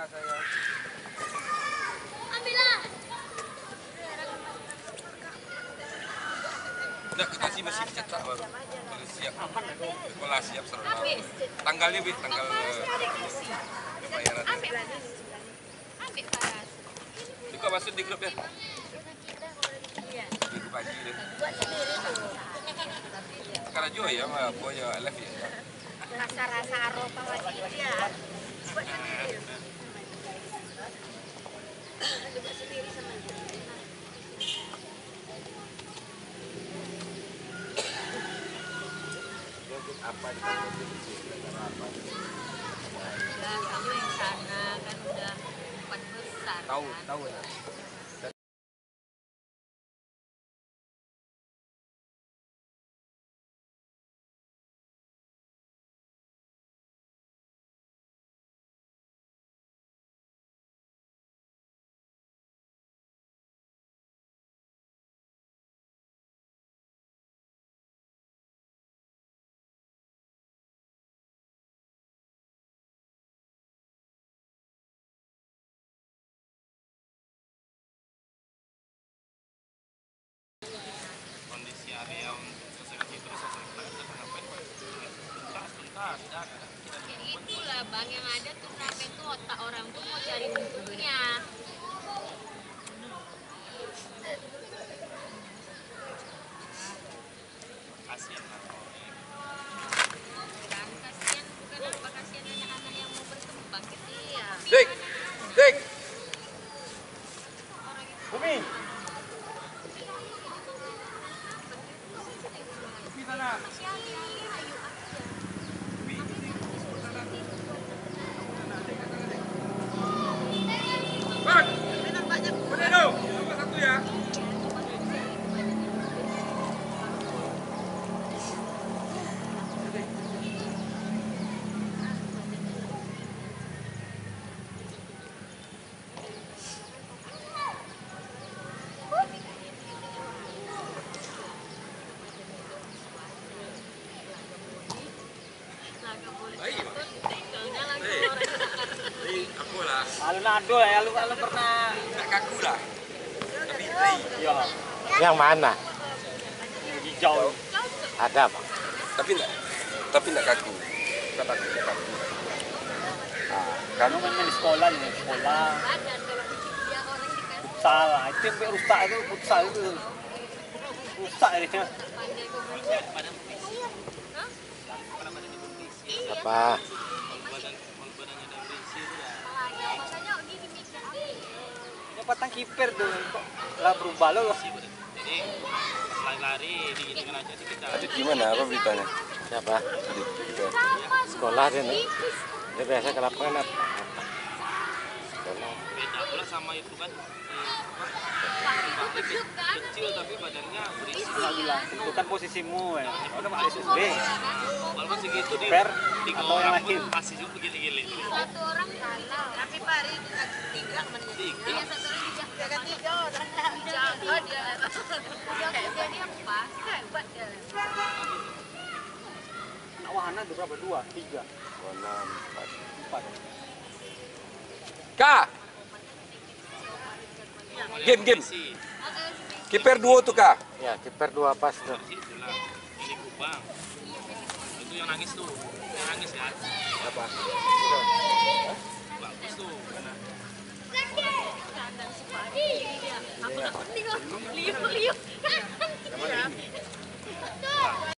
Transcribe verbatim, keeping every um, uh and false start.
saya. Ambillah. Enggak, kasih masih cetak baru. Terus siap. Sekolah siap serba. Tanggalnya bi, tanggal bayaran. Ambil Faras. Ambil Faras. Juga masuk di grup ya. Iya. Di pagi deh. Buat sendiri tuh. Karena Jo ya, mah boyo live ya. Rasa-rasa Eropa masih ya. Buat sendiri. Buat sendiri sama. Apa di apa? Nah, kamu yang sana kan udah empat besar. Tahu, kan? tahu ya. Kondisi area untuk selesaikan itu terus selesai kita ngapain Pak? Tuntas, tuntas, dah. Ya itulah bang yang ada tuh sampai tuh otak orang tuh mau cari untungnya. Kasihan lah. Kan kasihan bukan apa kasihan anak-anak yang mau berkembang gitu ya. Dik, dik. Bumi. Bumi sana. Bang, bener dong. Nomor satu ya. Aku lah. Alun-alun ya, alun-alun pernah. Nggak kaku lah. Tapi hey. Iya. Yang mana? Hijau. Ada Pak. Tapi nggak, tapi nggak kaku. Nggak takut, nggak kaku. Nah, kan Kamu main di sekolah nih, sekolah. Badan kalau dia orang dikasih Futsal, itu yang sampai rusak itu, futsal itu. Rusak ini. pandai komunikasi. Hah? Iya. Apa? Makanya makanya gini mikir. Ya patang kiper tuh, kok lah berubah loh. Jadi lari-lari diginikan aja sih kita. Adit gimana? Apa beritanya? Siapa? Adit. Gitu. Sekolah dia nih. Dia biasa ke lapangan apa? Sekolah. Beda pula sama itu kan. Itu beduk kan. Kecil tapi badannya berisi. Nggak bilang, tentukan posisimu ya. Udah masuk S D. Walaupun segitu di Per di atau orang yang pun lain. masih juga gili-gili. Satu orang kalah. Tapi Pak Ari tiga menit. Iya satu orang dijaga tiga orang. Dijaga dia. Dijaga dia pas. Hebat dia. Wahana ada berapa? Dua, tiga, enam, empat. empat. Kak, game game. Kiper dua tuh kak. Ya, kiper dua pas tuh. Itulah. Ini kubang. Itu yang nangis tuh. Yang nangis kan. Apa? Bagus tuh. Kandang si Pak Ari dia. Aku dapat liuk liuk liuk.